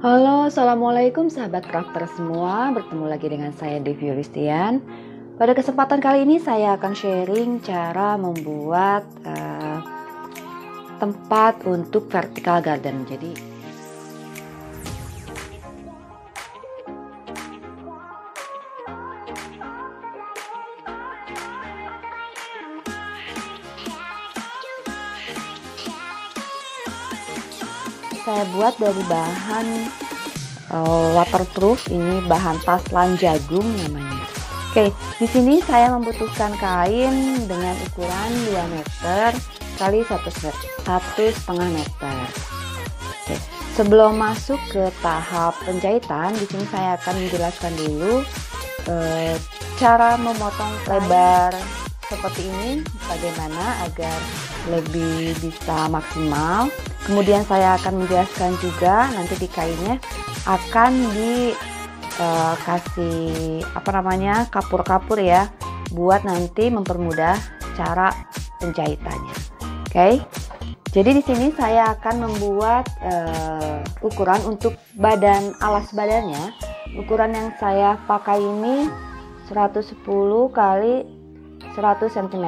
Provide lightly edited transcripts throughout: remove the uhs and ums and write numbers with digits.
Halo, assalamualaikum sahabat crafter semua. Bertemu lagi dengan saya Devi Yulistian. Pada kesempatan kali ini saya akan sharing cara membuat tempat untuk vertical garden. Jadi saya buat dari bahan waterproof, ini bahan taslan jagung namanya. Oke, di sini saya membutuhkan kain dengan ukuran 2 meter kali 1,5 meter. Oke, sebelum masuk ke tahap penjahitan, di sini saya akan menjelaskan dulu cara memotong lebar seperti ini, bagaimana agar lebih bisa maksimal. Kemudian saya akan menjelaskan juga nanti di kainnya akan dikasih kapur-kapur ya, buat nanti mempermudah cara penjahitannya. Oke. Jadi di sini saya akan membuat ukuran untuk alas badannya. Ukuran yang saya pakai ini 110 kali 100 cm.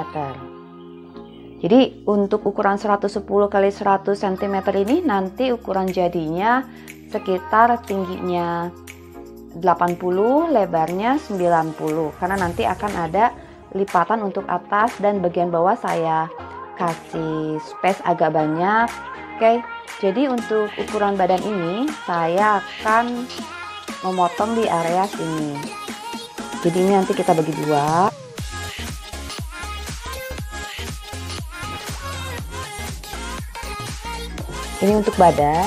Jadi untuk ukuran 110 kali 100 cm ini nanti ukuran jadinya sekitar tingginya 80, lebarnya 90, karena nanti akan ada lipatan untuk atas dan bagian bawah saya kasih space agak banyak. Oke, jadi untuk ukuran badan ini saya akan memotong di area sini. Jadi ini nanti kita bagi dua. Ini untuk badan.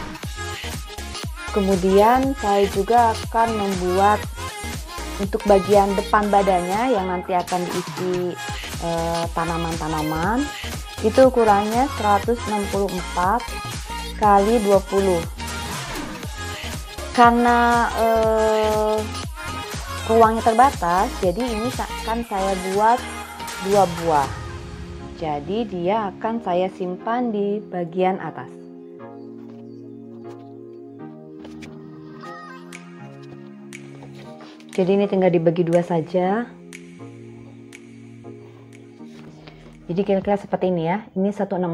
Kemudian saya juga akan membuat untuk bagian depan badannya yang nanti akan diisi tanaman-tanaman. Itu ukurannya 164 kali 20. Karena ruangnya terbatas, jadi ini akan saya buat 2 buah. Jadi dia akan saya simpan di bagian atas. Jadi ini tinggal dibagi 2 saja. Jadi kira-kira seperti ini ya. Ini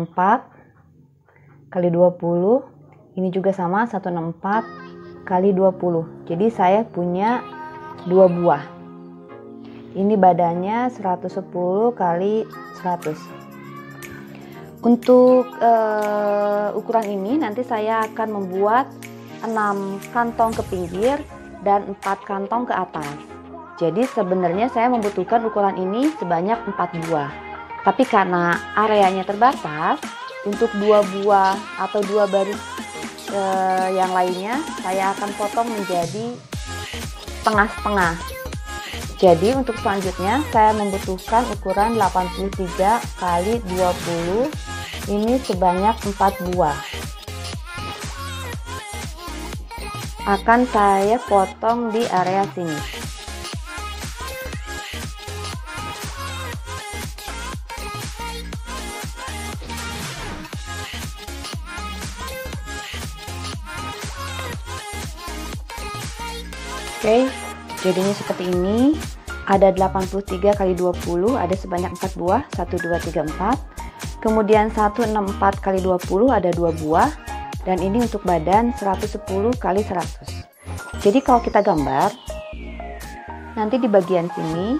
164 kali 20. Ini juga sama 164 kali 20. Jadi saya punya 2 buah. Ini badannya 110 kali 100. Untuk ukuran ini nanti saya akan membuat 6 kantong ke pinggir dan 4 kantong ke atas. Jadi sebenarnya saya membutuhkan ukuran ini sebanyak 4 buah. Tapi karena areanya terbatas, untuk 2 buah atau 2 baris yang lainnya saya akan potong menjadi setengah-setengah. Jadi untuk selanjutnya saya membutuhkan ukuran 83 kali 20. Ini sebanyak 4 buah. Akan saya potong di area sini. Oke, jadinya seperti ini. Ada 83 kali 20, ada sebanyak 4 buah, 1, 2, 3, 4. Kemudian 164 kali 20 ada 2 buah. Dan ini untuk badan 110 kali 100. Jadi kalau kita gambar, nanti di bagian sini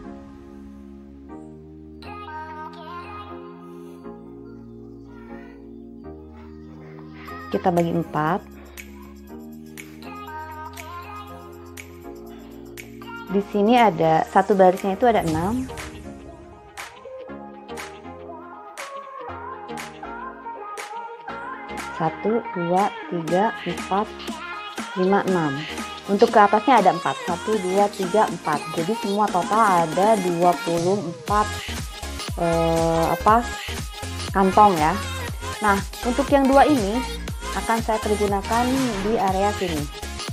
kita bagi 4. Di sini ada satu barisnya itu ada 6. Satu, 2, 3, 4, 5, 6. Untuk ke atasnya ada 4. 1, 2, 3, 4. Jadi semua total ada 24 kantong ya. Nah, untuk yang 2 ini akan saya pergunakan di area sini.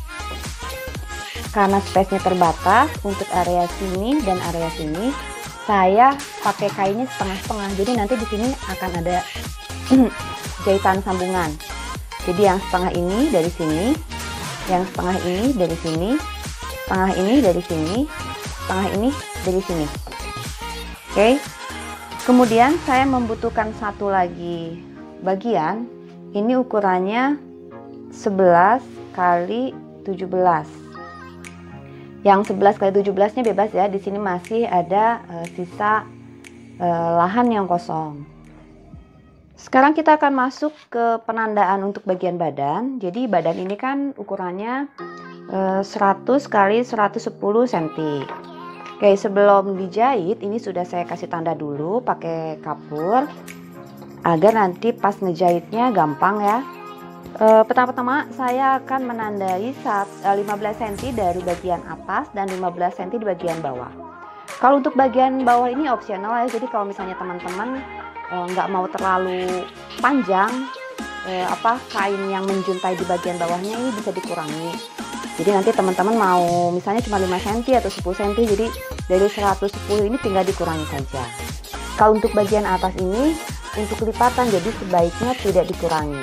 Karena space-nya terbatas, untuk area sini dan area sini saya pakai kainnya setengah-setengah. Jadi nanti di sini akan ada jahitan sambungan. Jadi yang setengah ini dari sini, yang setengah ini dari sini, setengah ini dari sini, setengah ini dari sini. Oke. Kemudian saya membutuhkan satu lagi bagian. Ini ukurannya 11 kali 17. Yang 11 kali 17-nya bebas ya. Di sini masih ada sisa lahan yang kosong. Sekarang kita akan masuk ke penandaan untuk bagian badan. Jadi badan ini kan ukurannya 100 kali 110 cm. Oke, sebelum dijahit ini sudah saya kasih tanda dulu pakai kapur agar nanti pas ngejahitnya gampang ya. Pertama-tama saya akan menandai 15 cm dari bagian atas dan 15 cm di bagian bawah. Kalau untuk bagian bawah ini opsional ya, jadi kalau misalnya teman-teman nggak mau terlalu panjang kain yang menjuntai di bagian bawahnya, ini bisa dikurangi. Jadi nanti teman-teman mau misalnya cuma 5 cm atau 10 cm, jadi dari 110 ini tinggal dikurangi saja. Kalau untuk bagian atas ini untuk lipatan, jadi sebaiknya tidak dikurangi.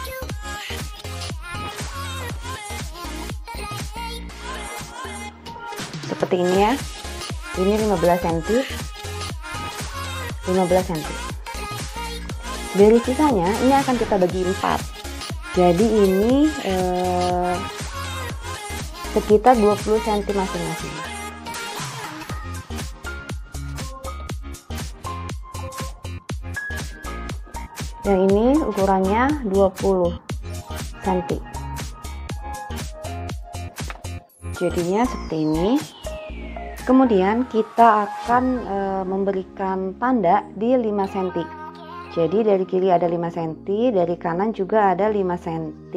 Seperti ini ya. Ini 15 cm. 15 cm. Dari sisanya ini akan kita bagi 4. Jadi ini sekitar 20 cm masing-masing. Yang ini ukurannya 20 cm. Jadinya seperti ini. Kemudian kita akan memberikan tanda di 5 cm. Jadi dari kiri ada 5 cm, dari kanan juga ada 5 cm.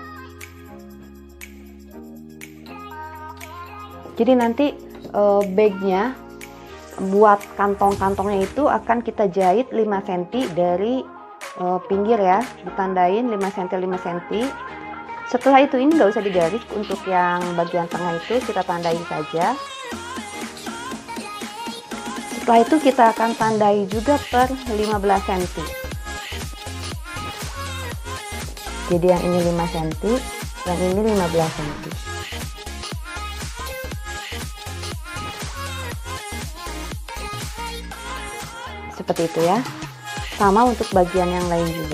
Jadi nanti bagnya buat kantong-kantongnya itu akan kita jahit 5 cm dari pinggir ya, ditandain 5 cm 5 cm. Setelah itu ini nggak usah digaris, untuk yang bagian tengah itu kita tandain saja. Setelah itu kita akan tandai juga per 15 cm. Jadi yang ini 5 cm, yang ini 15 cm. Seperti itu ya. Sama untuk bagian yang lain juga.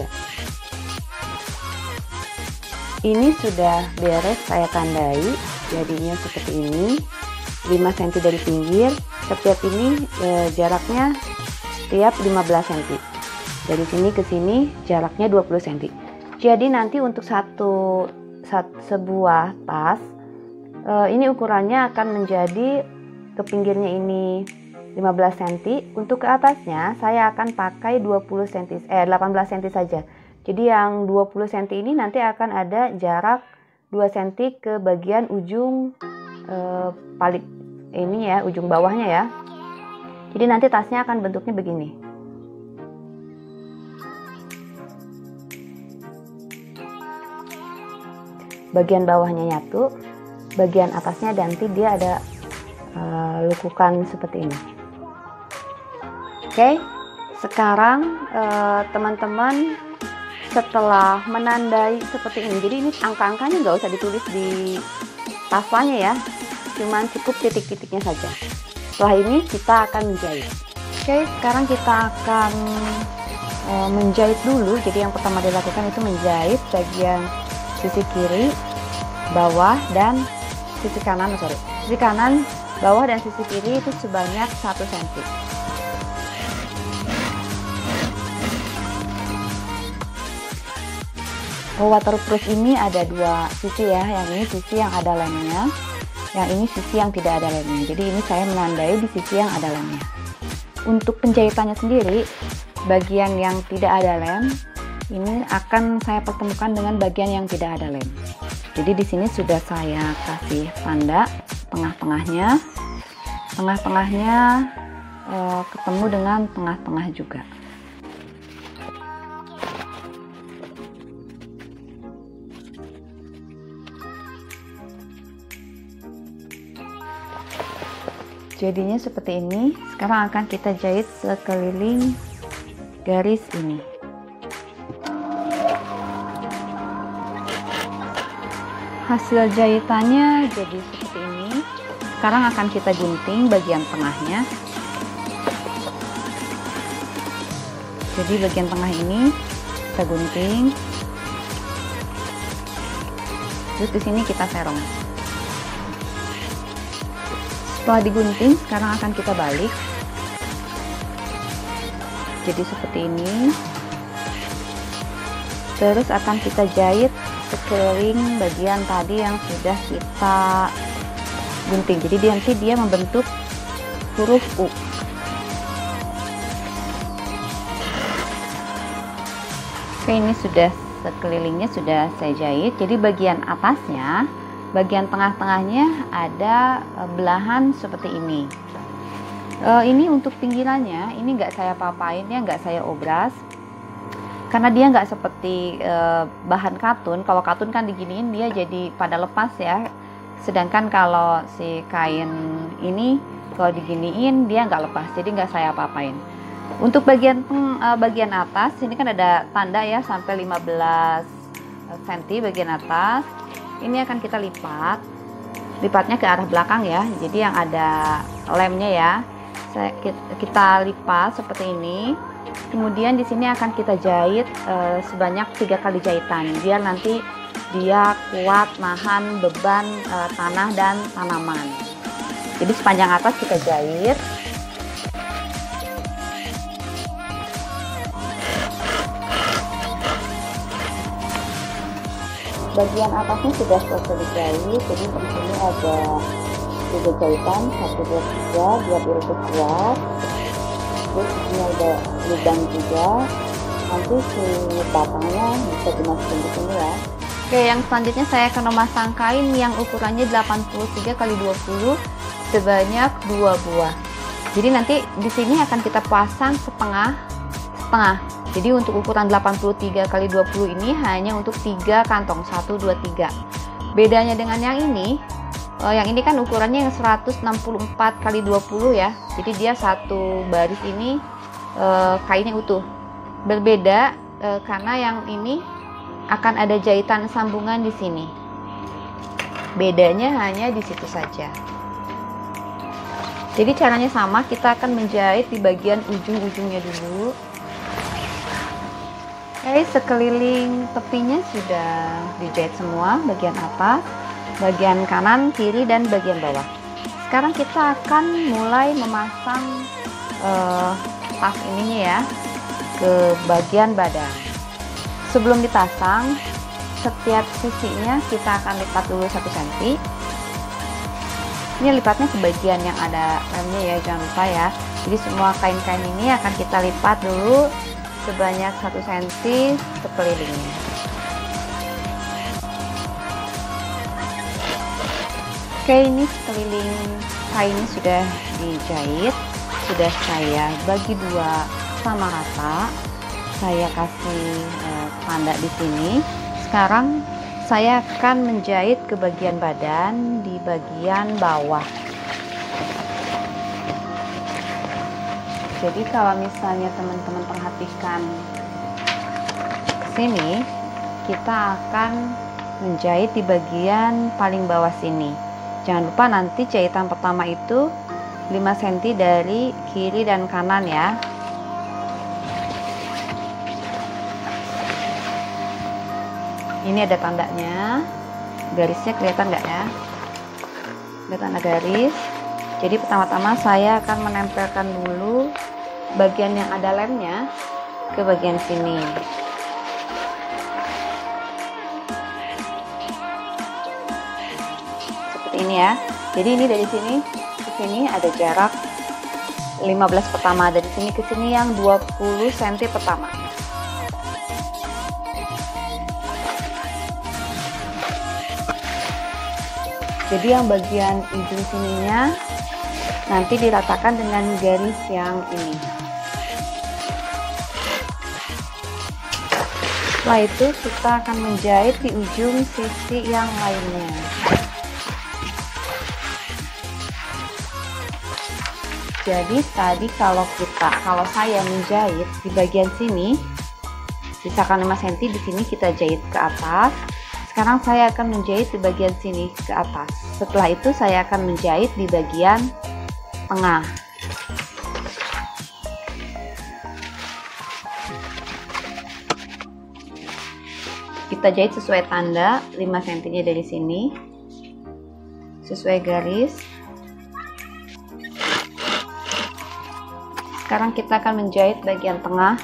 Ini sudah beres saya tandai, jadinya seperti ini. 5 cm dari pinggir, setiap ini jaraknya setiap 15 cm. Dari sini ke sini jaraknya 20 cm. Jadi nanti untuk sebuah tas ini ukurannya akan menjadi ke pinggirnya ini 15 cm, untuk ke atasnya saya akan pakai 18 cm saja. Jadi yang 20 cm ini nanti akan ada jarak 2 cm ke bagian ujung paling ini ya, ujung bawahnya ya. Jadi nanti tasnya akan bentuknya begini. Bagian bawahnya nyatu, bagian atasnya nanti dia ada lekukan seperti ini. Oke, sekarang teman-teman setelah menandai seperti ini, jadi ini angka-angkanya nggak usah ditulis di tasnya ya, cuman cukup titik-titiknya saja. Setelah ini kita akan menjahit. Oke, sekarang kita akan menjahit dulu. Jadi yang pertama dilakukan itu menjahit bagian sisi kiri, bawah, dan sisi kanan, sisi kanan, bawah, dan sisi kiri itu sebanyak 1 cm. Waterproof ini ada 2 sisi ya, yang ini sisi yang ada lemnya, yang ini sisi yang tidak ada lemnya. Jadi ini saya menandai di sisi yang ada lemnya. Untuk penjahitannya sendiri, bagian yang tidak ada lem ini akan saya pertemukan dengan bagian yang tidak ada lem. Jadi di sini sudah saya kasih tanda tengah-tengahnya, ketemu dengan tengah-tengah juga. Jadinya seperti ini. Sekarang akan kita jahit sekeliling garis ini. Hasil jahitannya jadi seperti ini. Sekarang akan kita gunting bagian tengahnya. Jadi bagian tengah ini kita gunting. Terus di sini kita serong. Setelah digunting, sekarang akan kita balik. Jadi seperti ini. Terus akan kita jahit sekeliling bagian tadi yang sudah kita gunting. Jadi nanti dia membentuk huruf U. Oke, ini sudah sekelilingnya sudah saya jahit. Jadi bagian atasnya, bagian tengah-tengahnya ada belahan seperti ini. Ini untuk pinggirannya, ini nggak saya papain ya, nggak saya obras. Karena dia nggak seperti bahan katun. Kalau katun kan diginiin dia jadi pada lepas ya. Sedangkan kalau si kain ini kalau diginiin dia nggak lepas, jadi nggak saya apa-apain. Untuk bagian atas ini kan ada tanda ya sampai 15 cm bagian atas. Ini akan kita lipat. Lipatnya ke arah belakang ya. Jadi yang ada lemnya ya. Kita lipat seperti ini. Kemudian di sini akan kita jahit sebanyak 3 kali jahitan biar nanti dia kuat nahan beban tanah dan tanaman. Jadi sepanjang atas kita jahit. Bagian atasnya sudah selesai dijahit. Jadi di sini ada 3 jahitan, 1, 2, 3, dia diurut kuat. Terus ini ada lubang juga. Nanti si batangnya bisa dimasukin di sini ya. Oke, yang selanjutnya saya akan memasang kain yang ukurannya 83 x 20 sebanyak 2 buah. Jadi nanti di sini akan kita pasang setengah. Jadi untuk ukuran 83 x 20 ini hanya untuk 3 kantong, 1, 2, 3. Bedanya dengan yang ini kan ukurannya yang 164 x 20 ya. Jadi dia satu baris ini kainnya utuh. Berbeda karena yang ini akan ada jahitan sambungan di sini. Bedanya hanya di situ saja. Jadi caranya sama, kita akan menjahit di bagian ujung-ujungnya dulu. Oke, sekeliling tepinya sudah dijahit semua, bagian atas, bagian kanan, kiri, dan bagian bawah. Sekarang kita akan mulai memasang tas ininya ya ke bagian badan. Sebelum dipasang, setiap sisinya kita akan lipat dulu 1 cm. Ini lipatnya sebagian yang ada remnya ya, jangan lupa ya. Jadi semua kain-kain ini akan kita lipat dulu sebanyak 1 cm sekelilingnya. Oke, ini sekeliling kainnya sudah dijahit, sudah saya bagi 2 sama rata. Saya kasih tanda di sini. Sekarang saya akan menjahit ke bagian badan di bagian bawah. Jadi kalau misalnya teman-teman perhatikan ke sini, kita akan menjahit di bagian paling bawah sini. Jangan lupa nanti jahitan pertama itu 5 cm dari kiri dan kanan ya. Ini ada tandanya, garisnya kelihatan nggak ya? Ada tanda garis. Jadi pertama-tama saya akan menempelkan dulu bagian yang ada lemnya ke bagian sini. Seperti ini ya. Jadi ini dari sini ke sini ada jarak 15 pertama, dari sini ke sini yang 20 cm pertama. Jadi yang bagian ujung sininya nanti diratakan dengan garis yang ini. Setelah itu kita akan menjahit di ujung sisi yang lainnya. Jadi tadi kalau saya menjahit di bagian sini, sisakan 5 cm, di sini kita jahit ke atas. Sekarang saya akan menjahit di bagian sini ke atas. Setelah itu saya akan menjahit di bagian tengah. Kita jahit sesuai tanda 5 cm dari sini, sesuai garis. Sekarang kita akan menjahit bagian tengah.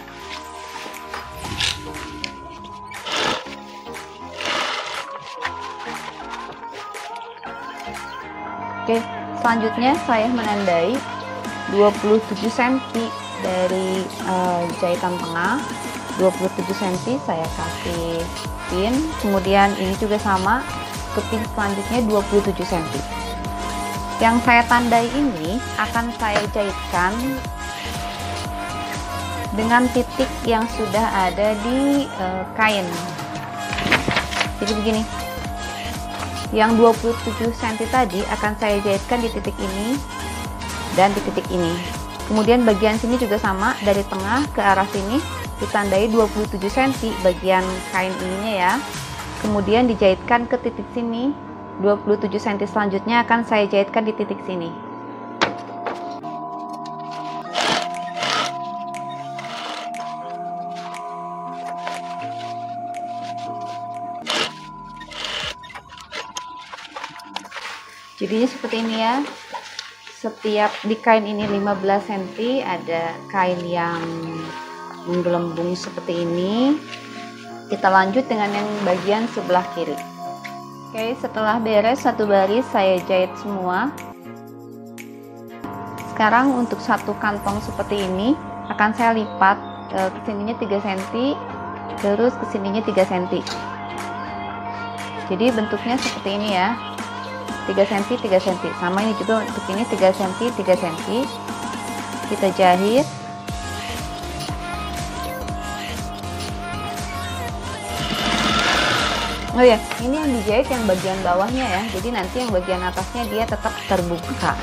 Oke, selanjutnya saya menandai 27 cm dari jahitan tengah. 27 cm saya kasih pin, kemudian ini juga sama ke pin selanjutnya 27 cm. Yang saya tandai ini akan saya jahitkan dengan titik yang sudah ada di kain. Jadi begini, yang 27 cm tadi akan saya jahitkan di titik ini dan di titik ini. Kemudian bagian sini juga sama, dari tengah ke arah sini ditandai 27 cm bagian kain ininya ya. Kemudian dijahitkan ke titik sini. 27 cm selanjutnya akan saya jahitkan di titik sini. Jadinya seperti ini ya. Setiap di kain ini 15 cm ada kain yang menggelembung seperti ini. Kita lanjut dengan yang bagian sebelah kiri. Oke, setelah beres satu baris saya jahit semua. Sekarang untuk satu kantong seperti ini akan saya lipat, kesininya 3 cm, terus kesininya 3 cm. Jadi bentuknya seperti ini ya, 3 cm 3 cm. Sama ini juga untuk ini 3 cm 3 cm. Kita jahit. Oh ya, ini yang dijahit yang bagian bawahnya ya. Jadi nanti yang bagian atasnya dia tetap terbuka.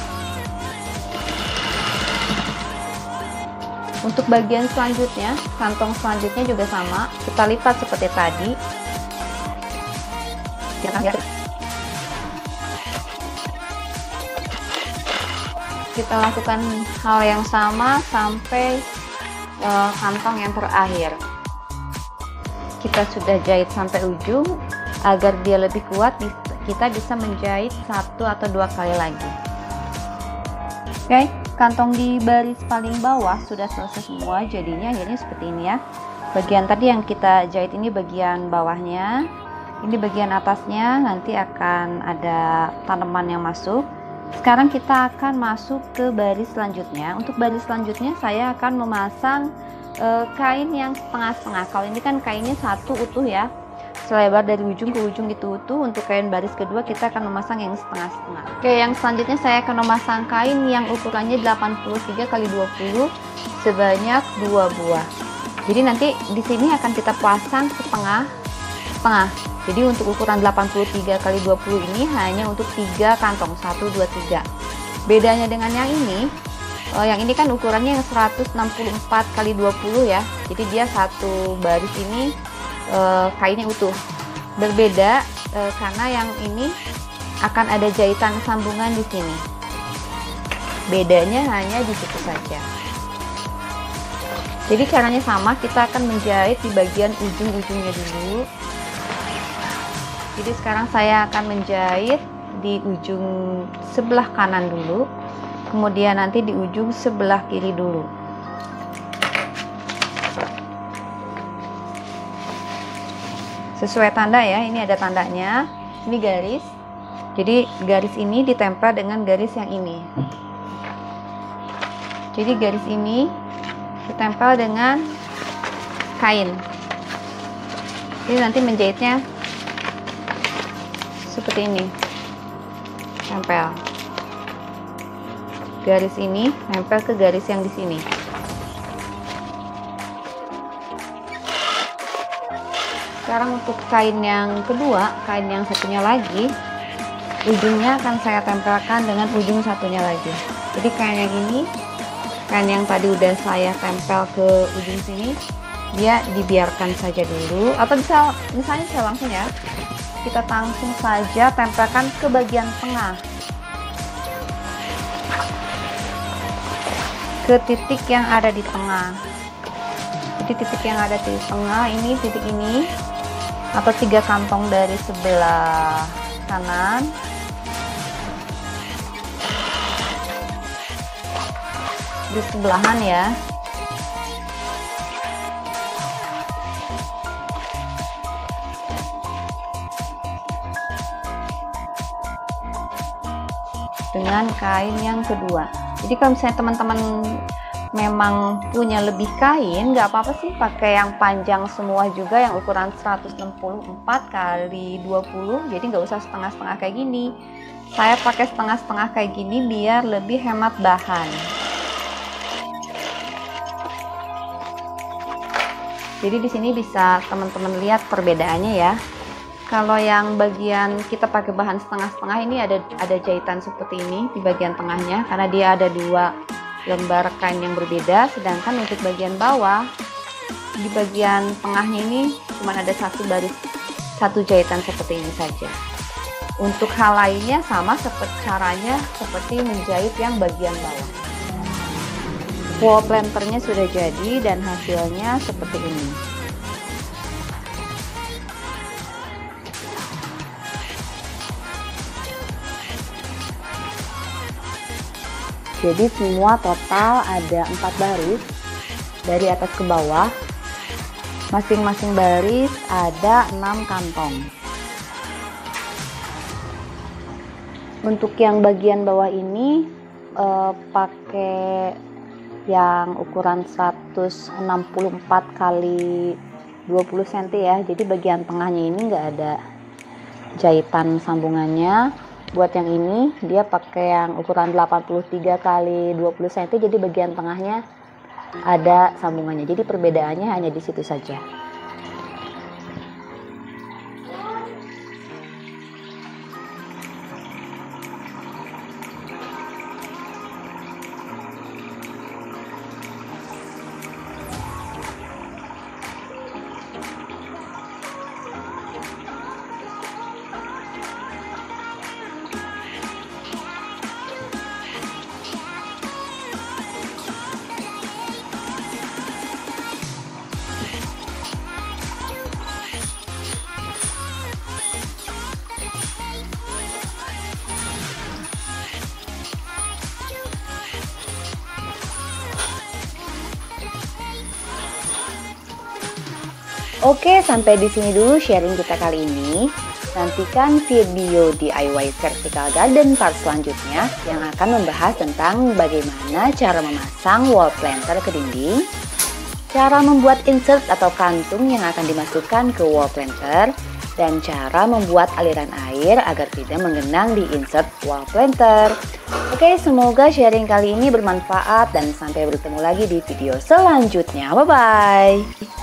Untuk bagian selanjutnya, kantong selanjutnya juga sama. Kita lipat seperti tadi. Kita lakukan hal yang sama sampai kantong yang terakhir. Kita sudah jahit sampai ujung. Agar dia lebih kuat, kita bisa menjahit 1 atau 2 kali lagi. Oke, kantong di baris paling bawah sudah selesai semua. Jadinya ini seperti ini ya. Bagian tadi yang kita jahit ini bagian bawahnya, ini bagian atasnya. Nanti akan ada tanaman yang masuk. Sekarang kita akan masuk ke baris selanjutnya. Untuk baris selanjutnya saya akan memasang kain yang setengah-setengah. Kalau ini kan kainnya satu utuh ya, selebar dari ujung ke ujung itu utuh. Untuk kain baris kedua kita akan memasang yang setengah-setengah. Oke, yang selanjutnya saya akan memasang kain yang ukurannya 83 x 20 sebanyak 2 buah. Jadi nanti di sini akan kita pasang setengah-setengah. Jadi untuk ukuran 83 x 20 ini hanya untuk 3 kantong, 1 2 3. Bedanya dengan yang ini kan ukurannya yang 164 x 20 ya. Jadi dia satu baris ini kainnya utuh. Berbeda karena yang ini akan ada jahitan sambungan di sini. Bedanya hanya di situ saja. Jadi caranya sama, kita akan menjahit di bagian ujung-ujungnya dulu. Jadi sekarang saya akan menjahit di ujung sebelah kanan dulu. Kemudian nanti di ujung sebelah kiri dulu. Sesuai tanda ya, ini ada tandanya. Ini garis. Jadi garis ini ditempel dengan garis yang ini. Jadi garis ini ditempel dengan kain. Jadi nanti menjahitnya seperti ini. Tempel. Garis ini nempel ke garis yang di sini. Sekarang untuk kain yang kedua, kain yang satunya lagi, ujungnya akan saya tempelkan dengan ujung satunya lagi. Jadi kain yang ini, kain yang tadi udah saya tempel ke ujung sini, dia dibiarkan saja dulu, atau bisa misalnya saya langsung ya, kita langsung saja tempelkan ke bagian tengah, ke titik yang ada di tengah. Jadi titik yang ada di tengah ini, titik ini, atau 3 kantong dari sebelah kanan. Di sebelahan ya. Dengan kain yang kedua. Jadi kalau misalnya teman-teman memang punya lebih kain, nggak apa-apa sih pakai yang panjang semua juga, yang ukuran 164 kali 20, jadi nggak usah setengah-setengah kayak gini. Saya pakai setengah-setengah kayak gini biar lebih hemat bahan. Jadi di sini bisa teman-teman lihat perbedaannya ya. Kalau yang bagian kita pakai bahan setengah-setengah ini ada jahitan seperti ini di bagian tengahnya, karena dia ada 2 lembar kain yang berbeda. Sedangkan untuk bagian bawah, di bagian tengahnya ini cuma ada 1 jahitan seperti ini saja. Untuk hal lainnya sama seperti caranya seperti menjahit yang bagian bawah. Wall planternya sudah jadi dan hasilnya seperti ini. Jadi semua total ada 4 baris dari atas ke bawah. Masing-masing baris ada 6 kantong. Untuk yang bagian bawah ini pakai yang ukuran 164 kali 20 cm ya. Jadi bagian tengahnya ini nggak ada jahitan sambungannya. Buat yang ini dia pakai yang ukuran 83 kali 20 cm, jadi bagian tengahnya ada sambungannya. Jadi perbedaannya hanya di situ saja. Oke, sampai di sini dulu sharing kita kali ini. Nantikan video DIY vertical garden part selanjutnya yang akan membahas tentang bagaimana cara memasang wall planter ke dinding, cara membuat insert atau kantung yang akan dimasukkan ke wall planter, dan cara membuat aliran air agar tidak menggenang di insert wall planter. Oke, semoga sharing kali ini bermanfaat dan sampai bertemu lagi di video selanjutnya. Bye-bye!